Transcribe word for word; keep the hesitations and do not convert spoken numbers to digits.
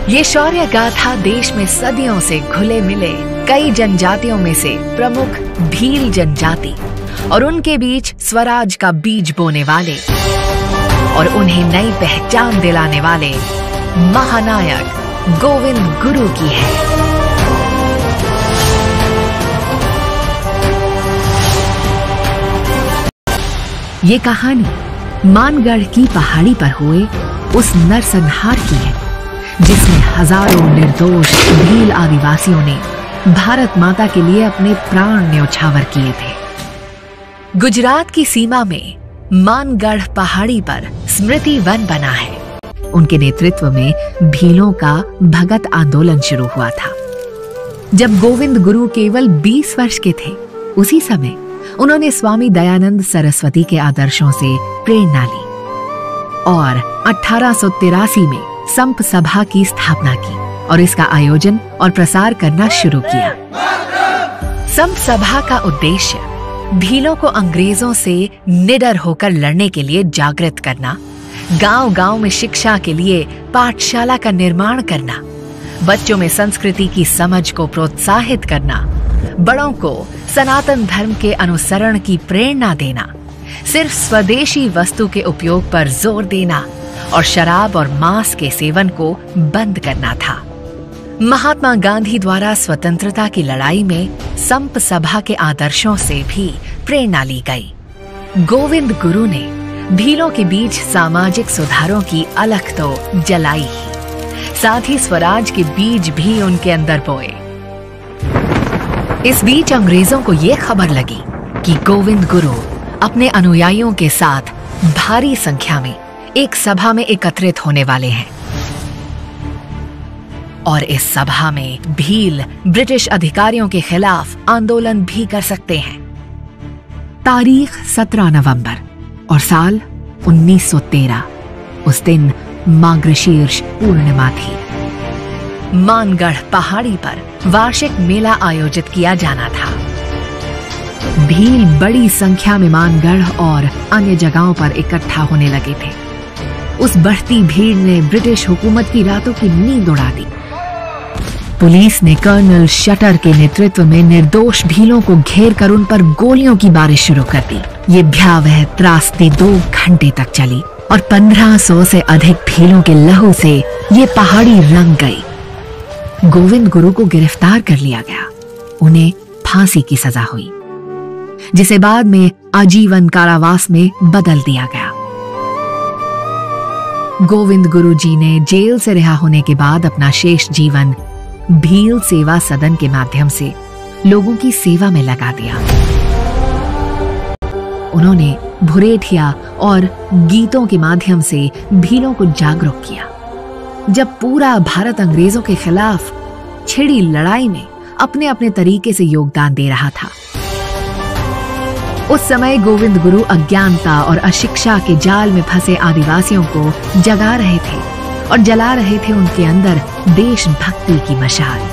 ये शौर्य गाथा देश में सदियों से घुले मिले कई जनजातियों में से प्रमुख भील जनजाति और उनके बीच स्वराज का बीज बोने वाले और उन्हें नई पहचान दिलाने वाले महानायक गोविंद गुरु की है। ये कहानी मानगढ़ की पहाड़ी पर हुए उस नरसंहार की है जिसमें हजारों निर्दोष भील आदिवासियों ने भारत माता के लिए अपने प्राण न्यौछावर किए थे। गुजरात की सीमा में मानगढ़ पहाड़ी पर स्मृति वन बना है। उनके नेतृत्व में भीलों का भगत आंदोलन शुरू हुआ था। जब गोविंद गुरु केवल बीस वर्ष के थे, उसी समय उन्होंने स्वामी दयानंद सरस्वती के आदर्शों से प्रेरणा ली और अठारह सौ तिरासी में संप सभा की स्थापना की और इसका आयोजन और प्रसार करना शुरू किया। संप सभा का उद्देश्य भीलों को अंग्रेजों से निडर होकर लड़ने के लिए जागृत करना, गांव-गांव में शिक्षा के लिए पाठशाला का निर्माण करना, बच्चों में संस्कृति की समझ को प्रोत्साहित करना, बड़ों को सनातन धर्म के अनुसरण की प्रेरणा देना, सिर्फ स्वदेशी वस्तु के उपयोग पर जोर देना और शराब और मांस के सेवन को बंद करना था। महात्मा गांधी द्वारा स्वतंत्रता की लड़ाई में संप सभा के आदर्शों से भी प्रेरणा ली गई। गोविंद गुरु ने भीलों के बीच सामाजिक सुधारों की अलख तो जलाई ही, साथ ही स्वराज के बीज भी उनके अंदर बोए। इस बीच अंग्रेजों को यह खबर लगी कि गोविंद गुरु अपने अनुयायियों के साथ भारी संख्या में एक सभा में एकत्रित होने वाले हैं और इस सभा में भील ब्रिटिश अधिकारियों के खिलाफ आंदोलन भी कर सकते हैं। तारीख सत्रह नवंबर और साल उन्नीस सौ तेरह। उस दिन मार्गशीर्ष पूर्णिमा थी। मानगढ़ पहाड़ी पर वार्षिक मेला आयोजित किया जाना था। भील बड़ी संख्या में मानगढ़ और अन्य जगहों पर इकट्ठा होने लगे थे। उस बढ़ती भीड़ ने ब्रिटिश हुकूमत की रातों की नींद उड़ा दी। पुलिस ने कर्नल शटर के नेतृत्व में निर्दोष भीलों को घेर कर उन पर गोलियों की बारिश शुरू कर दी। ये भयावह त्रासदी दो घंटे तक चली और पंद्रह सौ से अधिक भीलों के लहू से ये पहाड़ी रंग गई। गोविंद गुरु को गिरफ्तार कर लिया गया। उन्हें फांसी की सजा हुई, जिसे बाद में आजीवन कारावास में बदल दिया गया। गोविंद गुरु जी ने जेल से रिहा होने के बाद अपना शेष जीवन भील सेवा सदन के माध्यम से लोगों की सेवा में लगा दिया। उन्होंने भुरेठिया और गीतों के माध्यम से भीलों को जागरूक किया। जब पूरा भारत अंग्रेजों के खिलाफ छिड़ी लड़ाई में अपने अपने तरीके से योगदान दे रहा था, उस समय गोविंद गुरु अज्ञानता और अशिक्षा के जाल में फंसे आदिवासियों को जगा रहे थे और जला रहे थे उनके अंदर देशभक्ति की मशाल।